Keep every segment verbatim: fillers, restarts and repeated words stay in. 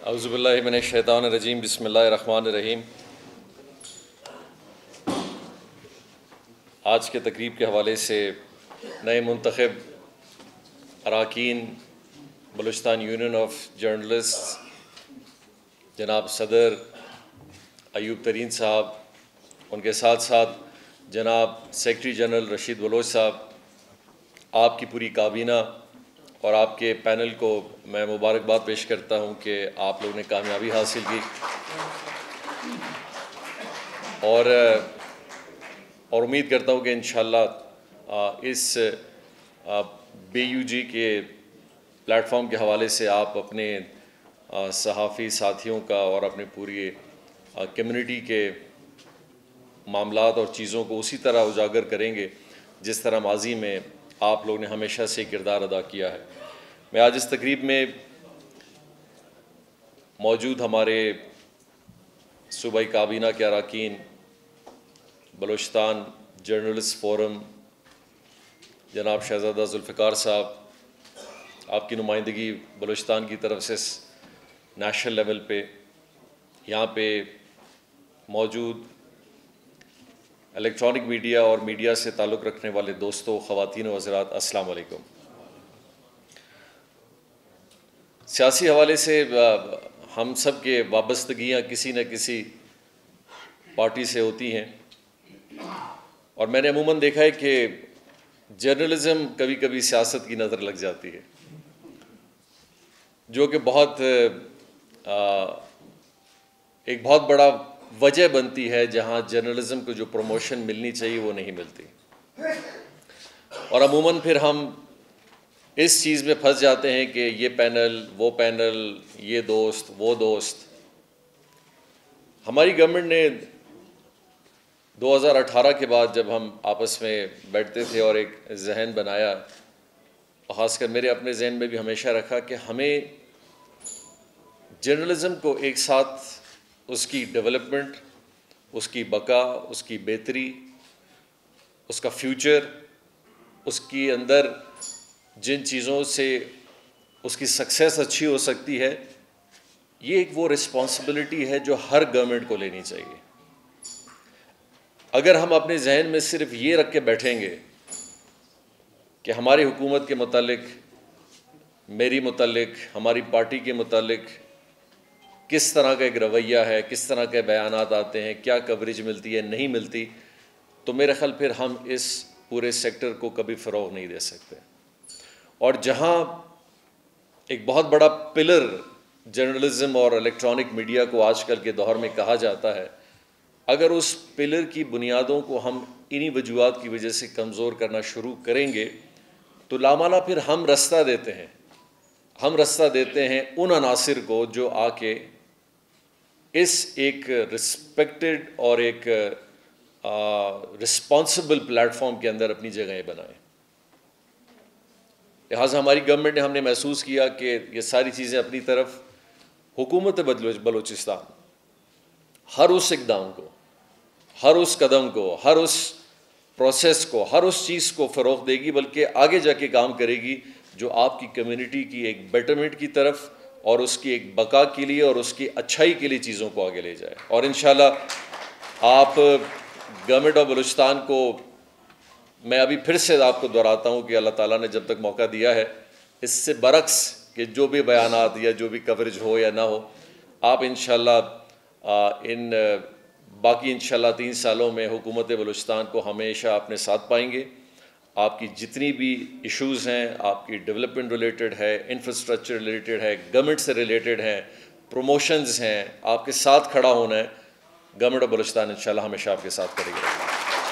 औज़ुबिल्लाहि मिनश्शैतानिर्रजीम बिस्मिल्लाहिर्रहमानिर्रहीम। आज के तकरीब के हवाले से नए मुंतखब अरकान बलूचिस्तान यूनियन ऑफ जर्नलिस्ट जनाब सदर अयूब तरीन साहब, उनके साथ साथ जनाब सेक्रेटरी जनरल रशीद बलोच साहब, आपकी पूरी काबीना और आपके पैनल को मैं मुबारकबाद पेश करता हूं कि आप लोगों ने कामयाबी हासिल की और और उम्मीद करता हूं कि इंशाअल्लाह इस बी यू जी के प्लेटफॉर्म के हवाले से आप अपने सहाफ़ी साथियों का और अपने पूरी कम्युनिटी के मामलात और चीज़ों को उसी तरह उजागर करेंगे जिस तरह माजी में आप लोगों ने हमेशा से किरदार अदा किया है। मैं आज इस तकरीब में मौजूद हमारे सूबाई काबीना के अरकान, बलूचिस्तान जर्नलिस्ट फोरम, जनाब शहज़ादा जुल्फ़िकार साहब, आपकी नुमाइंदगी बलूचिस्तान की तरफ से नेशनल लेवल पे, यहाँ पे मौजूद इलेक्ट्रॉनिक मीडिया और मीडिया से ताल्लुक़ रखने वाले दोस्तों, ख़वातीन व हज़रात, अस्सलाम वालेकुम। सियासी हवाले से हम सब के वाबस्तगियाँ किसी न किसी पार्टी से होती हैं और मैंने अमूमन देखा है कि जर्नलिज़म कभी कभी सियासत की नज़र लग जाती है, जो कि बहुत आ, एक बहुत बड़ा वजह बनती है जहां जर्नलिज़म को जो प्रमोशन मिलनी चाहिए वो नहीं मिलती और अमूमन फिर हम इस चीज़ में फंस जाते हैं कि ये पैनल, वो पैनल, ये दोस्त, वो दोस्त। हमारी गवर्नमेंट ने दो हज़ार अठारह के बाद जब हम आपस में बैठते थे और एक जहन बनाया, ख़ासकर मेरे अपने जहन में भी हमेशा रखा कि हमें जर्नलिज़म को एक साथ उसकी डेवलपमेंट, उसकी बका, उसकी बेहतरी, उसका फ्यूचर, उसकी अंदर जिन चीज़ों से उसकी सक्सेस अच्छी हो सकती है, ये एक वो रिस्पॉन्सिबिलिटी है जो हर गवर्नमेंट को लेनी चाहिए। अगर हम अपने जहन में सिर्फ ये रख के बैठेंगे कि हमारी हुकूमत के मुतालिक, मेरी मुतालिक, हमारी पार्टी के मुतालिक किस तरह का एक रवैया है, किस तरह के बयानात आते हैं, क्या कवरेज मिलती है, नहीं मिलती, तो मेरे ख्याल फिर हम इस पूरे सेक्टर को कभी फ़रोग़ नहीं दे सकते। और जहां एक बहुत बड़ा पिलर जर्नलिज़म और इलेक्ट्रॉनिक मीडिया को आजकल के दौर में कहा जाता है, अगर उस पिलर की बुनियादों को हम इन्हीं वजूहात की वजह से कमज़ोर करना शुरू करेंगे तो लामाला फिर हम रास्ता देते हैं हम रास्ता देते हैं उन अनासिर को जो आके इस एक रिस्पेक्टेड और एक रिस्पॉन्सिबल प्लेटफॉर्म के अंदर अपनी जगहें बनाएं। लिहाजा हमारी गवर्नमेंट ने हमने महसूस किया कि ये सारी चीज़ें अपनी तरफ हुकूमत बलूचिस्तान हर उस इक़दाम को, हर उस कदम को, हर उस प्रोसेस को, हर उस चीज़ को फ़रोग़ देगी, बल्कि आगे जाके काम करेगी जो आपकी कम्युनिटी की एक बेटरमेंट की तरफ और उसकी एक बका के लिए और उसकी अच्छाई के लिए चीज़ों को आगे ले जाए। और इंशाल्लाह आप गवर्नमेंट ऑफ बलूचिस्तान को, मैं अभी फिर से आपको दोहराता हूँ कि अल्लाह ताला ने जब तक मौका दिया है, इससे बरक्स कि जो भी बयानात या जो भी कवरेज हो या ना हो, आप इंशाल्लाह इन बाकी इंशाल्लाह तीन सालों में हुकूमत बलूचिस्तान को हमेशा अपने साथ पाएंगे। आपकी जितनी भी इश्यूज़ हैं, आपकी डेवलपमेंट रिलेटेड है, इंफ्रास्ट्रक्चर रिलेटेड है, गवर्नमेंट से रिलेटेड हैं, प्रमोशंस हैं, आपके साथ खड़ा होना है। गवर्नमेंट ऑफ बलूचिस्तान इंशाल्लाह हमेशा आपके साथ खड़ी रहेगी।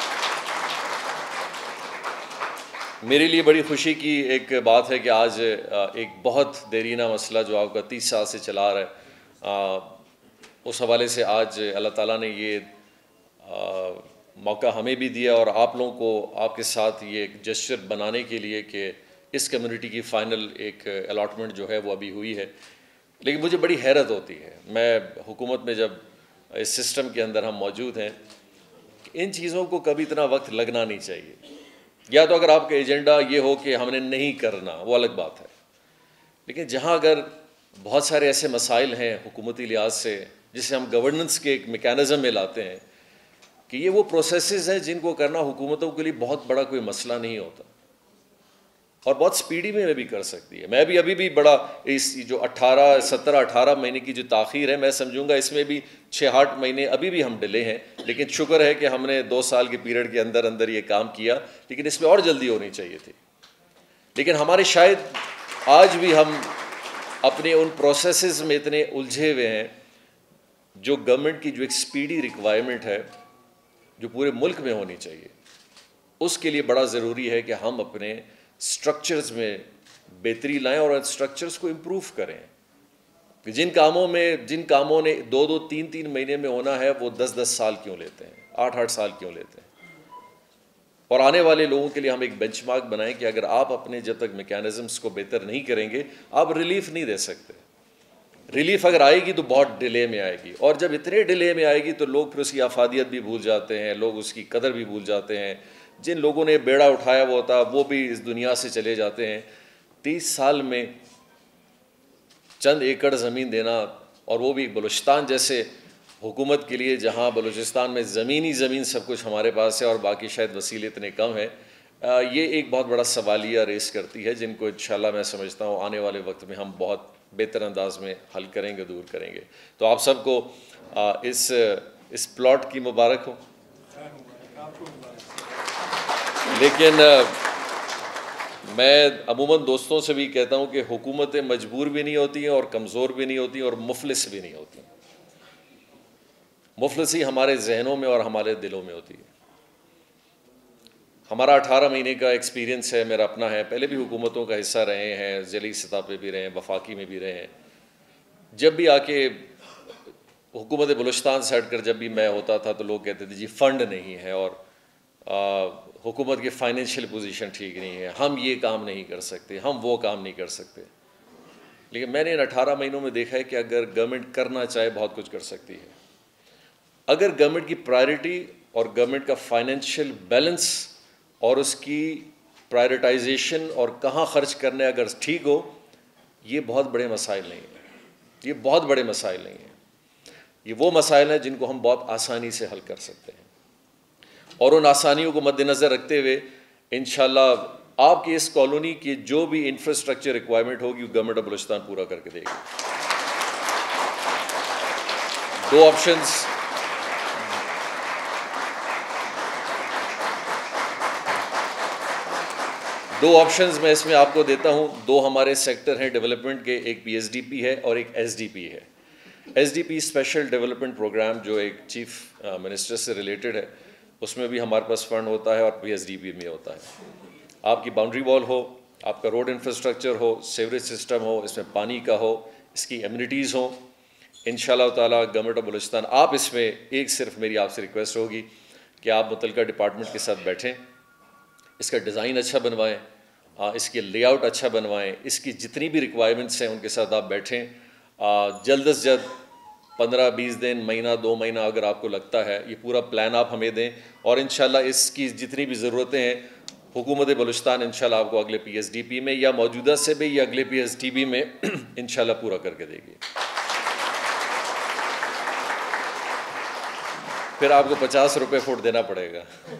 मेरे लिए बड़ी खुशी की एक बात है कि आज एक बहुत देरीना मसला जो आपका तीस साल से चला रहा है, उस हवाले से आज अल्लाह ताला ने ये आ, मौका हमें भी दिया और आप लोगों को आपके साथ ये एक जेस्चर बनाने के लिए कि इस कम्युनिटी की फ़ाइनल एक अलॉटमेंट जो है वो अभी हुई है। लेकिन मुझे बड़ी हैरत होती है, मैं हुकूमत में जब इस सिस्टम के अंदर हम मौजूद हैं, इन चीज़ों को कभी इतना वक्त लगना नहीं चाहिए। या तो अगर आपका एजेंडा ये हो कि हमने नहीं करना, वो अलग बात है, लेकिन जहाँ अगर बहुत सारे ऐसे मसाइल हैं हुकूमती लिहाज से जिसे हम गवर्नेंस के एक मेकानिज़म में लाते हैं कि ये वो प्रोसेसेस हैं जिनको करना हुकूमतों के लिए बहुत बड़ा कोई मसला नहीं होता और बहुत स्पीडी में भी कर सकती है। मैं भी अभी भी बड़ा इस जो अट्ठारह सत्रह अठारह महीने की जो ताख़ीर है मैं समझूंगा इसमें भी छः आठ महीने अभी भी हम डिले हैं, लेकिन शुक्र है कि हमने दो साल के पीरियड के अंदर अंदर ये काम किया, लेकिन इसमें और जल्दी होनी चाहिए थी। लेकिन हमारे शायद आज भी हम अपने उन प्रोसेसेस में इतने उलझे हुए हैं जो गवर्नमेंट की जो एक स्पीडी रिक्वायरमेंट है जो पूरे मुल्क में होनी चाहिए, उसके लिए बड़ा ज़रूरी है कि हम अपने स्ट्रक्चर्स में बेहतरी लाएं और स्ट्रक्चर्स को इम्प्रूव करें कि जिन कामों में जिन कामों ने दो दो तीन तीन महीने में होना है वो दस दस साल क्यों लेते हैं, आठ आठ साल क्यों लेते हैं। और आने वाले लोगों के लिए हम एक बेंचमार्क बनाएं कि अगर आप अपने जब तक मैकेनिज़म्स को बेहतर नहीं करेंगे आप रिलीफ नहीं दे सकते। रिलीफ अगर आएगी तो बहुत डिले में आएगी, और जब इतने डिले में आएगी तो लोग फिर उसकी अफादियत भी भूल जाते हैं, लोग उसकी कदर भी भूल जाते हैं। जिन लोगों ने बेड़ा उठाया वो होता वो भी इस दुनिया से चले जाते हैं। तीस साल में चंद एकड़ ज़मीन देना, और वो भी बलूचिस्तान जैसे हुकूमत के लिए जहाँ बलूचिस्तान में ज़मीनी ज़मीन सब कुछ हमारे पास है और बाकी शायद वसीले इतने कम हैं, ये एक बहुत बड़ा सवालिया रेस करती है जिनको इंशाल्लाह मैं समझता हूँ आने वाले वक्त में हम बहुत बेहतर अंदाज में हल करेंगे, दूर करेंगे। तो आप सबको इस इस प्लॉट की मुबारक हो। लेकिन मैं अमूमन दोस्तों से भी कहता हूँ कि हुकूमतें मजबूर भी नहीं होती हैं और कमज़ोर भी नहीं होती हैं और मुफलिस भी नहीं होती। मुफलिसी हमारे जहनों में और हमारे दिलों में होती है। हमारा अठारह महीने का एक्सपीरियंस है, मेरा अपना है, पहले भी हुकूमतों का हिस्सा रहे हैं, ज़िली सतह पे भी रहे हैं, वफाकी में भी रहे हैं। जब भी आके हुकूमत बलूचिस्तान से हट कर जब भी मैं होता था तो लोग कहते थे जी फ़ंड नहीं है और हुकूमत की फ़ाइनेंशियल पोजीशन ठीक नहीं है, हम ये काम नहीं कर सकते, हम वो काम नहीं कर सकते। लेकिन मैंने इन अठारह महीनों में देखा है कि अगर गवर्नमेंट करना चाहे बहुत कुछ कर सकती है। अगर गवर्नमेंट की प्रायोरिटी और गवर्नमेंट का फाइनेंशियल बैलेंस और उसकी प्रायोरिटाइजेशन और कहाँ ख़र्च करने अगर ठीक हो, ये बहुत बड़े मसाइल नहीं हैं, ये बहुत बड़े मसाइल नहीं हैं। ये वो मसाइल हैं जिनको हम बहुत आसानी से हल कर सकते हैं, और उन आसानियों को मद्देनज़र रखते हुए इंशाल्लाह आपकी इस कॉलोनी की जो भी इंफ्रास्ट्रक्चर रिक्वायरमेंट होगी गवर्नमेंट ऑफ बलूचिस्तान पूरा करके देगी। दो ऑप्शंस दो ऑप्शंस मैं इसमें आपको देता हूं। दो हमारे सेक्टर हैं डेवलपमेंट के, एक पीएसडीपी है और एक एसडीपी है। एसडीपी स्पेशल डेवलपमेंट प्रोग्राम जो एक चीफ मिनिस्टर से रिलेटेड है, उसमें भी हमारे पास फंड होता है और पीएसडीपी में होता है। आपकी बाउंड्री वॉल हो, आपका रोड इंफ्रास्ट्रक्चर हो, सीवरेज सिस्टम हो, इसमें पानी का हो, इसकी एम्यूनिटीज़ हो, इंशाल्लाह ताला गवर्नमेंट ऑफ बलूचिस्तान आप इसमें एक सिर्फ मेरी आपसे रिक्वेस्ट होगी कि आप मुतल्लिका डिपार्टमेंट के साथ बैठें, इसका डिज़ाइन अच्छा बनवाएं, इसके लेआउट अच्छा बनवाएं, इसकी जितनी भी रिक्वायरमेंट्स हैं उनके साथ आप बैठें। जल्द से जल्द पंद्रह बीस दिन, महीना दो महीना अगर आपको लगता है, ये पूरा प्लान आप हमें दें और इंशाल्लाह इसकी जितनी भी ज़रूरतें हैं हुकूमत बलूचिस्तान इंशाल्लाह आपको अगले पीएसडीपी में या मौजूदा से भी या अगले पीएसडीपी में इंशाल्लाह पूरा करके देगी। फिर आपको पचास रुपये फुट देना पड़ेगा।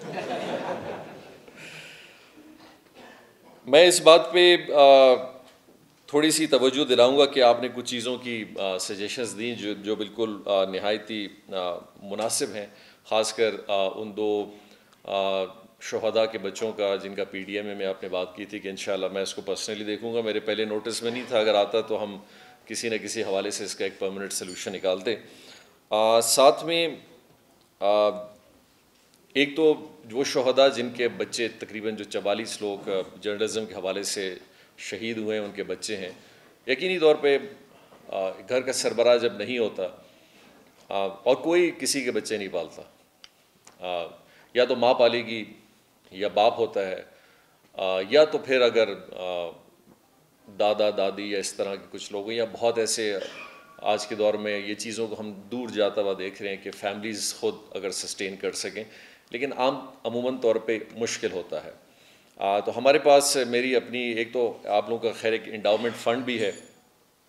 मैं इस बात पे आ, थोड़ी सी तवज्जो दिलाऊंगा कि आपने कुछ चीज़ों की सजेशंस दी जो जो बिल्कुल नहायती मुनासिब हैं, ख़ासकर उन दो शुहदा के बच्चों का जिनका पीडीएम में मैं आपने बात की थी कि इंशाल्लाह मैं इसको पर्सनली देखूंगा। मेरे पहले नोटिस में नहीं था, अगर आता तो हम किसी न किसी हवाले से इसका एक परमानेंट सोल्यूशन निकालते। आ, साथ में आ, एक तो वो शुहदा जिनके बच्चे तकरीबन जो चवालीस लोग जर्नलिज़म के हवाले से शहीद हुए हैं, उनके बच्चे हैं। यकीनी तौर पे घर का सरबराह जब नहीं होता आ, और कोई किसी के बच्चे नहीं पालता, आ, या तो माँ पालेगी या बाप होता है, आ, या तो फिर अगर आ, दादा दादी या इस तरह के कुछ लोग हैं, या बहुत ऐसे आज के दौर में ये चीज़ों को हम दूर जाता हुआ देख रहे हैं कि फैमिलीज़ खुद अगर सस्टेन कर सकें, लेकिन आम अमूमन तौर पे मुश्किल होता है। आ, तो हमारे पास मेरी अपनी एक तो आप लोगों का खैर एक इंडाउमेंट फ़ंड भी है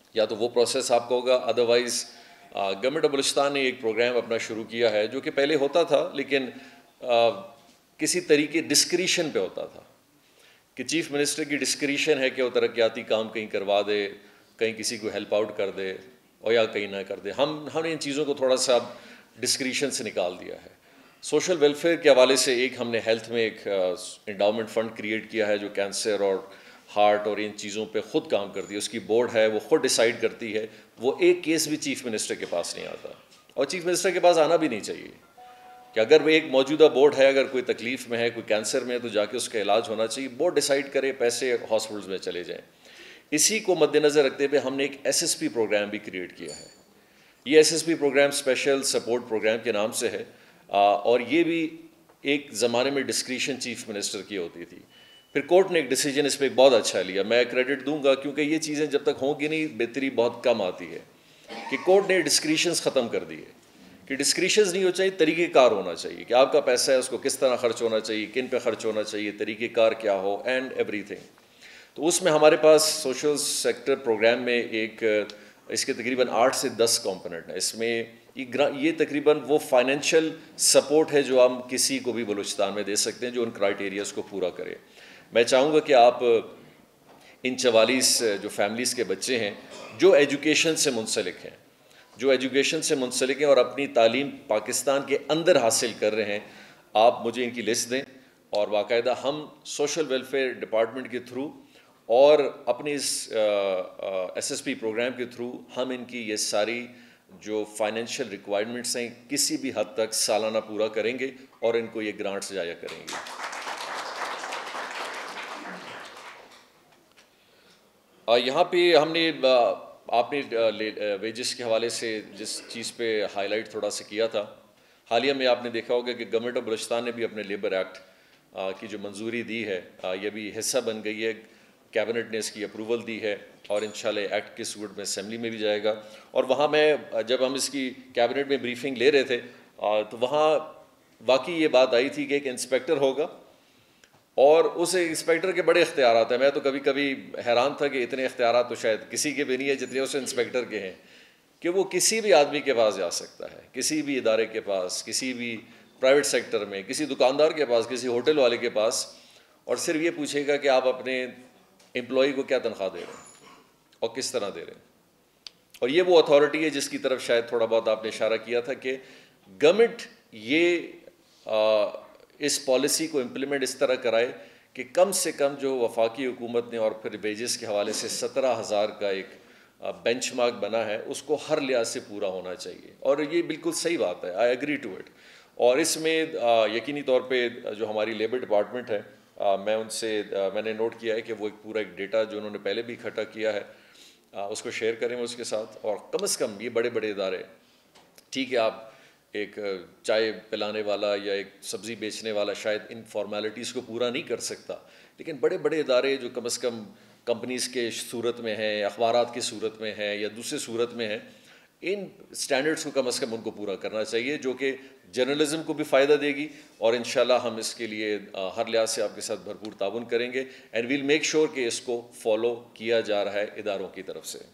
या तो वो प्रोसेस आपका होगा, अदरवाइज़ गवर्नमेंट ऑफ बलूचिस्तान ने एक प्रोग्राम अपना शुरू किया है जो कि पहले होता था लेकिन आ, किसी तरीके डिस्क्रिशन पे होता था कि चीफ मिनिस्टर की डिस्क्रिशन है कि वो तरक्याती काम कहीं करवा दे, कहीं किसी को हेल्प आउट कर दे और या कहीं ना कर दे। हम हमने इन चीज़ों को थोड़ा सा डिस्क्रिशन से निकाल दिया है। सोशल वेलफेयर के हवाले से एक हमने हेल्थ में एक इंडाउमेंट फ़ंड क्रिएट किया है जो कैंसर और हार्ट और इन चीज़ों पे ख़ुद काम करती है। उसकी बोर्ड है, वो ख़ुद डिसाइड करती है। वो एक केस भी चीफ मिनिस्टर के पास नहीं आता और चीफ मिनिस्टर के पास आना भी नहीं चाहिए कि अगर वो एक मौजूदा बोर्ड है, अगर कोई तकलीफ़ में है, कोई कैंसर में है तो जाके उसका इलाज होना चाहिए। बोर्ड डिसाइड करे, पैसे हॉस्पिटल्स में चले जाएँ। इसी को मद्देनज़र रखते हुए हमने एक एस एस पी प्रोग्राम भी क्रिएट किया है। ये S S P program special support program के नाम से है और ये भी एक ज़माने में डिस्क्रिशन चीफ मिनिस्टर की होती थी। फिर कोर्ट ने एक डिसीजन इस पर बहुत अच्छा लिया, मैं क्रेडिट दूंगा क्योंकि ये चीज़ें जब तक होंगी नहीं बेहतरी बहुत कम आती है, कि कोर्ट ने डिस्क्रिशंस ख़त्म कर दिए कि डिस्क्रिशंस नहीं हो चाहिए, तरीक़ेकार होना चाहिए कि आपका पैसा है उसको किस तरह खर्च होना चाहिए, किन पे खर्च होना चाहिए, तरीक़ेकार क्या हो एंड एवरीथिंग। तो उसमें हमारे पास सोशल सेक्टर प्रोग्राम में एक इसके तकरीबन आठ से दस कंपोनेंट है। इसमें ये ये तकरीबन वो फाइनेंशियल सपोर्ट है जो हम किसी को भी बलूचिस्तान में दे सकते हैं जो उन क्राइटेरियाज़ को पूरा करे। मैं चाहूँगा कि आप इन चवालीस जो फैमिलीज़ के बच्चे हैं जो एजुकेशन से मुंसलिक हैं जो एजुकेशन से मुंसलिक हैं और अपनी तालीम पाकिस्तान के अंदर हासिल कर रहे हैं, आप मुझे इनकी लिस्ट दें और बाकायदा हम सोशल वेलफेयर डिपार्टमेंट के थ्रू और अपने इस एस एस पी प्रोग्राम के थ्रू हम इनकी ये सारी जो फाइनेंशियल रिक्वायरमेंट्स हैं किसी भी हद तक सालाना पूरा करेंगे और इनको ये ग्रांट्स जाया करेंगे। यहाँ पे हमने आपने वेजेस के हवाले से जिस चीज़ पे हाईलाइट थोड़ा सा किया था, हालिया में आपने देखा होगा कि गवर्नमेंट ऑफ बलूचिस्तान ने भी अपने लेबर एक्ट की जो मंजूरी दी है ये भी हिस्सा बन गई है। कैबिनेट ने इसकी अप्रूवल दी है और इंशाल्लाह एक्ट के सूरत में असेंबली में भी जाएगा। और वहाँ मैं जब हम इसकी कैबिनेट में ब्रीफिंग ले रहे थे तो वहाँ वाकई ये बात आई थी कि एक इंस्पेक्टर होगा और उस इंस्पेक्टर के बड़े इख्तियारात हैं। मैं तो कभी कभी हैरान था कि इतने इख्तियारात तो शायद किसी के भी नहीं है जितने उस इंस्पेक्टर के हैं, कि वो किसी भी आदमी के पास जा सकता है, किसी भी इदारे के पास, किसी भी प्राइवेट सेक्टर में, किसी दुकानदार के पास, किसी होटल वाले के पास, और सिर्फ ये पूछेगा कि आप अपने एम्प्लॉई को क्या तनख्वाह दे रहे हैं और किस तरह दे रहे हैं। और ये वो अथॉरिटी है जिसकी तरफ शायद थोड़ा बहुत आपने इशारा किया था कि गवर्नमेंट ये आ, इस पॉलिसी को इम्प्लीमेंट इस तरह कराए कि कम से कम जो वफाकी हुकूमत ने और फिर वेजेस के हवाले से सत्रह हज़ार का एक बेंचमार्क बना है उसको हर लिहाज से पूरा होना चाहिए। और ये बिल्कुल सही बात है, आई एग्री टू इट। और इसमें यकीनी तौर पे जो हमारी लेबर डिपार्टमेंट है, आ, मैं उनसे आ, मैंने नोट किया है कि वो एक पूरा एक डेटा जो उन्होंने पहले भी इकट्ठा किया है आ, उसको शेयर करें उसके साथ। और कम से कम ये बड़े बड़े इदारे, ठीक है आप एक चाय पिलाने वाला या एक सब्ज़ी बेचने वाला शायद इन फॉर्मेलिटीज़ को पूरा नहीं कर सकता, लेकिन बड़े बड़े इदारे जो कम से कम कंपनीज़ के सूरत में हैं, अखबारात की सूरत में हैं या दूसरे सूरत में हैं, इन स्टैंडर्ड्स को कम से कम उनको पूरा करना चाहिए, जो कि जर्नलिज्म को भी फ़ायदा देगी। और इंशाल्लाह हम इसके लिए हर लिहाज से आपके साथ भरपूर ताउन करेंगे एंड वील मेक श्योर कि इसको फॉलो किया जा रहा है इदारों की तरफ से।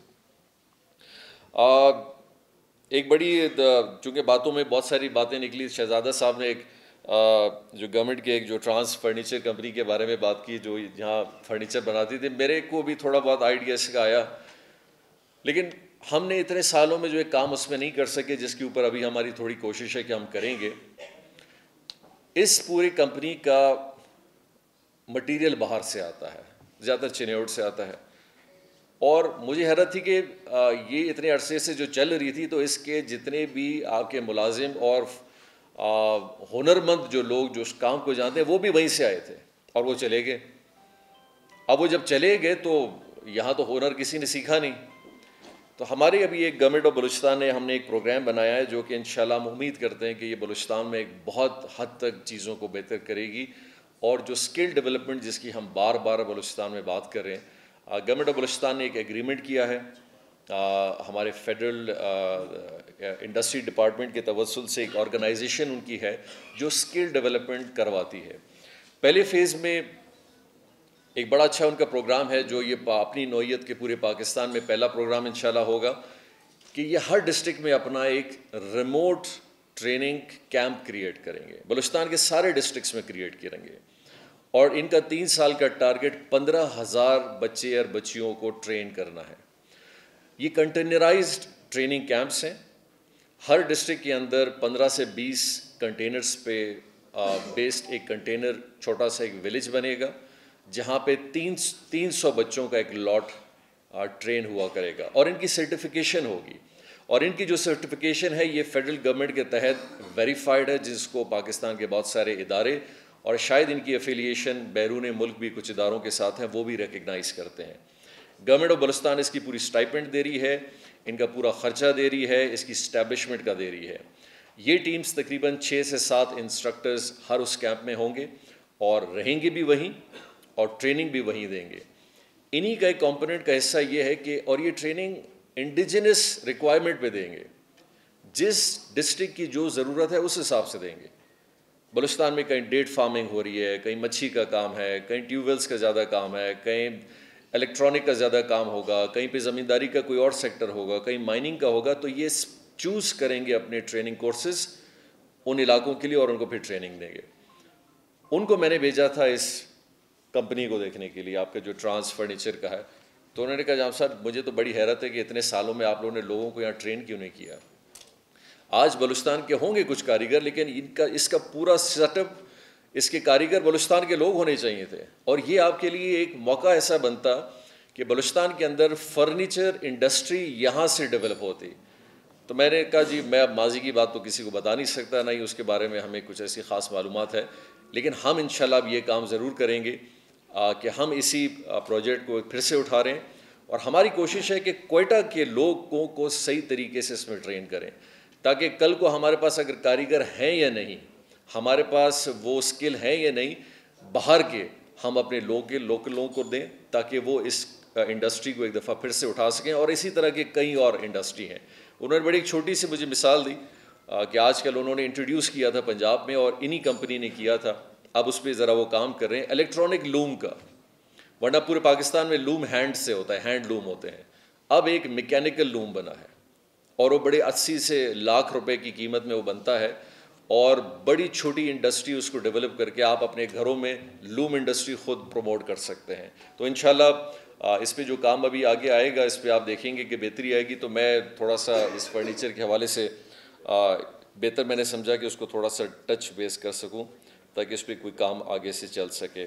आ, एक बड़ी, चूँकि बातों में बहुत सारी बातें निकली, शहजादा साहब ने एक आ, जो गवर्नमेंट के एक जो ट्रांस फर्नीचर कंपनी के बारे में बात की जो यहाँ फर्नीचर बनाती थी। मेरे को भी थोड़ा बहुत आइडिया इसका आया, लेकिन हमने इतने सालों में जो एक काम उसमें नहीं कर सके जिसके ऊपर अभी हमारी थोड़ी कोशिश है कि हम करेंगे। इस पूरी कंपनी का मटेरियल बाहर से आता है, ज़्यादातर चिन्योट से आता है, और मुझे हैरत थी कि ये इतने अरसे से जो चल रही थी तो इसके जितने भी आपके मुलाजिम और हुनरमंद जो लोग जो उस काम को जानते हैं वो भी वहीं से आए थे और वो चले गए। अब वो जब चले गए तो यहाँ तो हुनर किसी ने सीखा नहीं। तो हमारे अभी एक गवर्नमेंट ऑफ बलूचिस्तान ने हमने एक प्रोग्राम बनाया है जो कि इंशाल्लाह हम उम्मीद करते हैं कि ये बलूचिस्तान में एक बहुत हद तक चीज़ों को बेहतर करेगी। और जो स्किल डेवलपमेंट जिसकी हम बार बार बलूचिस्तान में बात कर रहे हैं, गवर्नमेंट ऑफ बलूचिस्तान ने एक एग्रीमेंट किया है आ, हमारे फेडरल इंडस्ट्री डिपार्टमेंट के तवस्सुल से एक ऑर्गेनाइजेशन उनकी है जो स्किल डेवलपमेंट करवाती है। पहले फेज़ में एक बड़ा अच्छा उनका प्रोग्राम है जो ये अपनी नौइयत के पूरे पाकिस्तान में पहला प्रोग्राम इंशाल्लाह होगा कि ये हर डिस्ट्रिक्ट में अपना एक रिमोट ट्रेनिंग कैंप क्रिएट करेंगे, बलूचिस्तान के सारे डिस्ट्रिक्ट्स में क्रिएट करेंगे। और इनका तीन साल का टारगेट पंद्रह हज़ार बच्चे और बच्चियों को ट्रेन करना है। ये कंटेनराइज्ड ट्रेनिंग कैंप्स हैं। हर डिस्ट्रिक्ट के अंदर पंद्रह से बीस कंटेनर्स पे बेस्ड एक कंटेनर छोटा सा एक विलेज बनेगा जहाँ पे तीन तीन सौ बच्चों का एक लॉट ट्रेन हुआ करेगा और इनकी सर्टिफिकेशन होगी। और इनकी जो सर्टिफिकेशन है ये फेडरल गवर्नमेंट के तहत वेरीफाइड है, जिसको पाकिस्तान के बहुत सारे इदारे और शायद इनकी एफिलिएशन बैरून मुल्क भी कुछ इदारों के साथ हैं, वो भी रिकग्नाइज करते हैं। गवर्नमेंट ऑफ बलूचिस्तान इसकी पूरी स्टाइपेंड दे रही है, इनका पूरा खर्चा दे रही है, इसकी इस्टेब्लिशमेंट का दे रही है। ये टीम्स तकरीबन छः से सात इंस्ट्रक्टर्स हर उस कैंप में होंगे और रहेंगे भी वहीं और ट्रेनिंग भी वहीं देंगे। इन्हीं का एक कंपोनेंट का हिस्सा ये है कि और ये ट्रेनिंग इंडिजिनस रिक्वायरमेंट पे देंगे, जिस डिस्ट्रिक्ट की जो ज़रूरत है उस हिसाब से देंगे। बलूचिस्तान में कहीं डेट फार्मिंग हो रही है, कहीं मच्छी का काम है, कहीं ट्यूबवेल्स का ज़्यादा काम है, कहीं इलेक्ट्रॉनिक का ज़्यादा काम होगा, कहीं पे ज़मींदारी का कोई और सेक्टर होगा, कहीं माइनिंग का होगा। तो ये चूज़ करेंगे अपने ट्रेनिंग कोर्सेज उन इलाकों के लिए और उनको फिर ट्रेनिंग देंगे। उनको मैंने भेजा था इस कंपनी को देखने के लिए, आपका जो ट्रांस फर्नीचर का है। तो उन्होंने कहा जनाब साहब मुझे तो बड़ी हैरत है कि इतने सालों में आप लोगों ने लोगों को यहाँ ट्रेन क्यों नहीं किया। आज बलूचिस्तान के होंगे कुछ कारीगर, लेकिन इनका इसका पूरा सेटअप, इसके कारीगर बलूचिस्तान के लोग होने चाहिए थे। और ये आपके लिए एक मौका ऐसा बनता कि बलूचिस्तान के अंदर फर्नीचर इंडस्ट्री यहाँ से डेवलप होती। तो मैंने कहा जी मैं अब माजी की बात तो किसी को बता नहीं सकता, ना ही उसके बारे में हमें कुछ ऐसी ख़ास मालूमात है, लेकिन हम इंशाल्लाह ये काम ज़रूर करेंगे आ, कि हम इसी प्रोजेक्ट को फिर से उठा रहे हैं। और हमारी कोशिश है कि क्वेटा के लोगों को सही तरीके से इसमें ट्रेन करें, ताकि कल को हमारे पास अगर कारीगर हैं या नहीं, हमारे पास वो स्किल है या नहीं, बाहर के हम अपने लोग के लोकल लोगों को दें ताकि वो इस इंडस्ट्री को एक दफ़ा फिर से उठा सकें। और इसी तरह के कई और इंडस्ट्री हैं। उन्होंने बड़ी एक छोटी सी मुझे मिसाल दी आ, कि आजकल उन्होंने इंट्रोड्यूस किया था पंजाब में और इन्हीं कंपनी ने किया था, अब उस पर ज़रा वो काम कर रहे हैं, इलेक्ट्रॉनिक लूम का। वरना पूरे पाकिस्तान में लूम हैंड से होता है, हैंड लूम होते हैं। अब एक मैकेनिकल लूम बना है और वो बड़े अस्सी से लाख रुपए की कीमत में वो बनता है और बड़ी छोटी इंडस्ट्री उसको डेवलप करके आप अपने घरों में लूम इंडस्ट्री खुद प्रमोट कर सकते हैं। तो इंशाल्लाह इस पे जो काम अभी आगे आएगा, इस पे आप देखेंगे कि बेहतरी आएगी। तो मैं थोड़ा सा इस फर्नीचर के हवाले से बेहतर मैंने समझा कि उसको थोड़ा सा टच बेस कर सकूं ताकि इस पर कोई काम आगे से चल सके।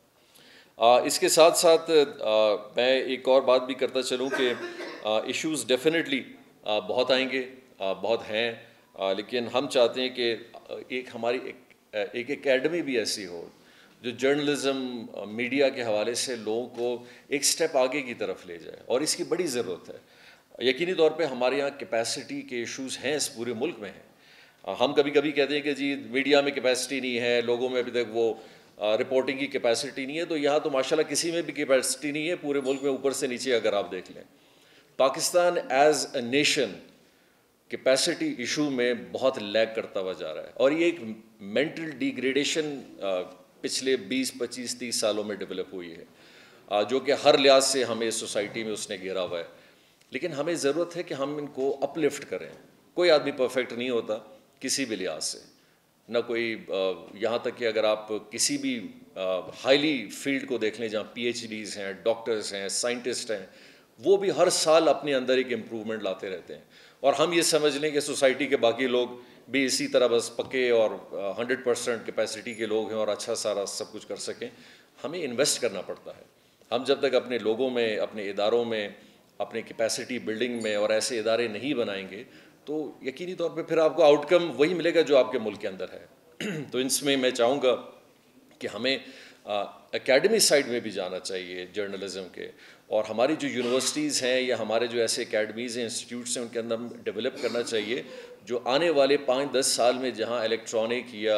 आ, इसके साथ साथ आ, मैं एक और बात भी करता चलूँ कि इश्यूज़ डेफिनेटली बहुत आएंगे, आ, बहुत हैं, आ, लेकिन हम चाहते हैं कि एक हमारी एक, एक एकेडमी भी ऐसी हो जो जर्नलिज़म मीडिया के हवाले से लोगों को एक स्टेप आगे की तरफ ले जाए, और इसकी बड़ी ज़रूरत है। यकीनी तौर पे हमारे यहाँ कैपेसिटी के इश्यूज़ हैं, इस पूरे मुल्क में हैं। हम कभी कभी कहते हैं कि जी मीडिया में कैपेसिटी नहीं है, लोगों में अभी तक वो रिपोर्टिंग की कैपेसिटी नहीं है। तो यहाँ तो माशाल्लाह किसी में भी कैपेसिटी नहीं है, पूरे मुल्क में ऊपर से नीचे अगर आप देख लें। Pakistan as a nation capacity issue में बहुत लैग करता हुआ जा रहा है, और ये एक मेंटल डिग्रेडेशन पिछले बीस पच्चीस तीस सालों में डेवलप हुई है, जो कि हर लिहाज से हमें सोसाइटी में उसने घेरा हुआ है। लेकिन हमें ज़रूरत है कि हम इनको अपलिफ्ट करें। कोई आदमी परफेक्ट नहीं होता किसी भी लिहाज से, ना कोई, यहाँ तक कि अगर आप किसी भी हाईली फील्ड को देख लें जहाँ पीएचडीज़ हैं, डॉक्टर्स हैं, साइंटिस्ट हैं, वो भी हर साल अपने अंदर एक इम्प्रूवमेंट लाते रहते हैं। और हम ये समझ लें कि सोसाइटी के बाकी लोग भी इसी तरह बस पक्के और हंड्रेड परसेंट कैपेसिटी के लोग हैं और अच्छा सारा सब कुछ कर सकें। हमें इन्वेस्ट करना पड़ता है। हम जब तक अपने लोगों में, अपने इदारों में, अपने कैपेसिटी बिल्डिंग में और ऐसे इदारे नहीं बनाएंगे तो यकीनी तौर पे फिर आपको आउटकम वही मिलेगा जो आपके मुल्क के अंदर है। तो इसमें मैं चाहूँगा कि हमें एकेडमी साइड में भी जाना चाहिए जर्नलिज़म के, और हमारी जो यूनिवर्सिटीज़ हैं या हमारे जो ऐसे एकेडमीज़ हैं, इंस्टीट्यूट्स हैं, उनके अंदर डेवलप करना चाहिए जो आने वाले पाँच दस साल में जहाँ इलेक्ट्रॉनिक या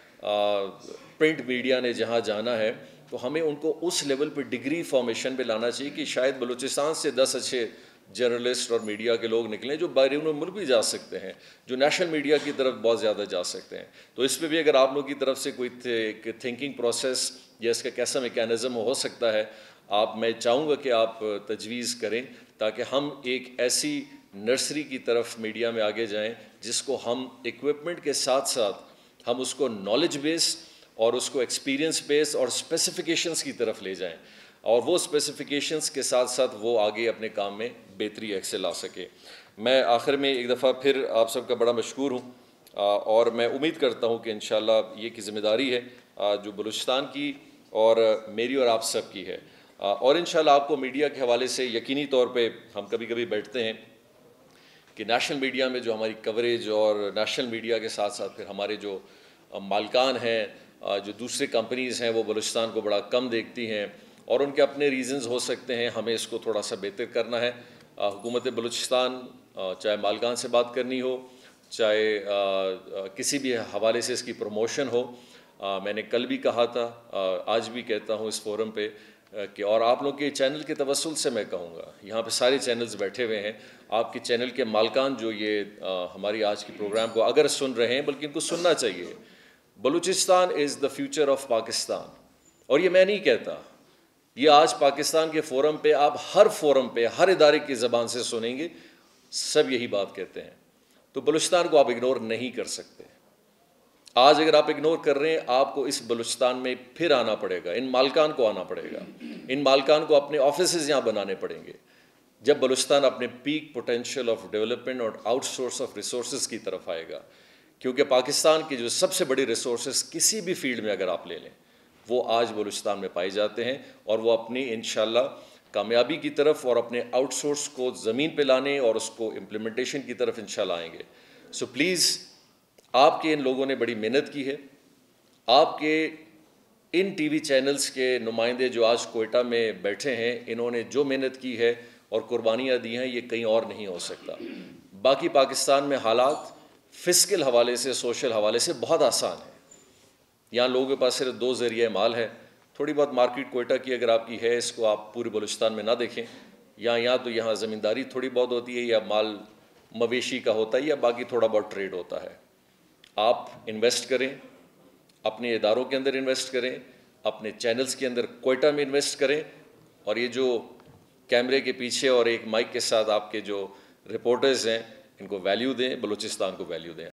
प्रिंट मीडिया ने जहाँ जाना है, तो हमें उनको उस लेवल पर डिग्री फॉर्मेशन पे लाना चाहिए कि शायद बलूचिस्तान से दस अच्छे जर्नलिस्ट और मीडिया के लोग निकलें जो बैरून मुल्क भी जा सकते हैं, जो नेशनल मीडिया की तरफ बहुत ज़्यादा जा सकते हैं। तो इस पर भी अगर आप लोगों की तरफ से कोई एक थिंकिंग प्रोसेस या इसका कैसा मेकैनिज़्म हो सकता है, आप मैं चाहूँगा कि आप तजवीज़ करें ताकि हम एक ऐसी नर्सरी की तरफ मीडिया में आगे जाएं जिसको हम इक्विपमेंट के साथ साथ हम उसको नॉलेज बेस और उसको एक्सपीरियंस बेस और स्पेसिफिकेशंस की तरफ ले जाएं और वो स्पेसिफिकेशंस के साथ साथ वो आगे अपने काम में बेहतरी एक्सेल ला सके। मैं आखिर में एक दफ़ा फिर आप सबका बड़ा मशकूर हूँ और मैं उम्मीद करता हूँ कि इंशाअल्लाह ये की ज़िम्मेदारी है जो बलूचिस्तान की और मेरी और आप सब की है और इंशाअल्लाह आपको मीडिया के हवाले से यकीनी तौर पे हम कभी कभी बैठते हैं कि नेशनल मीडिया में जो हमारी कवरेज और नेशनल मीडिया के साथ साथ फिर हमारे जो मालकान हैं जो दूसरे कंपनीज़ हैं वो बलूचिस्तान को बड़ा कम देखती हैं और उनके अपने रीज़न्स हो सकते हैं। हमें इसको थोड़ा सा बेहतर करना है। हुकूमत बलूचिस्तान चाहे मालकान से बात करनी हो, चाहे किसी भी हवाले से इसकी प्रमोशन हो, आ, मैंने कल भी कहा था, आ, आज भी कहता हूँ इस फोरम पे कि और आप लोग के चैनल के तवस्सुल से मैं कहूँगा, यहाँ पे सारे चैनल्स बैठे हुए हैं, आपके चैनल के मालकान जो ये आ, हमारी आज की प्रोग्राम को अगर सुन रहे हैं, बल्कि इनको सुनना चाहिए। Balochistan is the future of Pakistan. और ये मैं नहीं कहता, ये आज पाकिस्तान के फ़ोरम पे आप हर फोरम पे हर इदारे की ज़बान से सुनेंगे, सब यही बात कहते हैं। तो बलूचिस्तान को आप इग्नोर नहीं कर सकते। आज अगर आप इग्नोर कर रहे हैं, आपको इस बलूचिस्तान में फिर आना पड़ेगा, इन मालकान को आना पड़ेगा, इन मालकान को अपने ऑफिसेज़ यहाँ बनाने पड़ेंगे जब बलूचिस्तान अपने पीक पोटेंशियल ऑफ डेवलपमेंट और आउटसोर्स ऑफ रिसोर्सेज की तरफ आएगा। क्योंकि पाकिस्तान की जो सबसे बड़ी रिसोर्सेज किसी भी फील्ड में अगर आप ले लें, वो आज बलूचिस्तान में पाए जाते हैं और वो अपनी इंशाअल्लाह कामयाबी की तरफ और अपने आउटसोर्स को ज़मीन पे लाने और उसको इम्प्लीमेंटेशन की तरफ इंशाअल्लाह आएंगे। सो प्लीज़, आपके इन लोगों ने बड़ी मेहनत की है। आपके इन टीवी चैनल्स के नुमाइंदे जो आज कोयटा में बैठे हैं, इन्होंने जो मेहनत की है और कुर्बानियाँ दी हैं, ये कहीं और नहीं हो सकता। बाकी पाकिस्तान में हालात फिस्कल हवाले से, सोशल हवाले से बहुत आसान है। यहाँ लोगों के पास सिर्फ दो ज़रिए माल है। थोड़ी बहुत मार्केट कोयटा की अगर आपकी है, इसको आप पूरे बलूचिस्तान में ना देखें। या यहाँ तो यहाँ ज़मींदारी थोड़ी बहुत होती है, या माल मवेशी का होता है, या बाकी थोड़ा बहुत ट्रेड होता है। आप इन्वेस्ट करें, अपने इदारों के अंदर इन्वेस्ट करें, अपने चैनल्स के अंदर कोयटा में इन्वेस्ट करें, और ये जो कैमरे के पीछे और एक माइक के साथ आपके जो रिपोर्टर्स हैं, इनको वैल्यू दें, बलूचिस्तान को वैल्यू दें।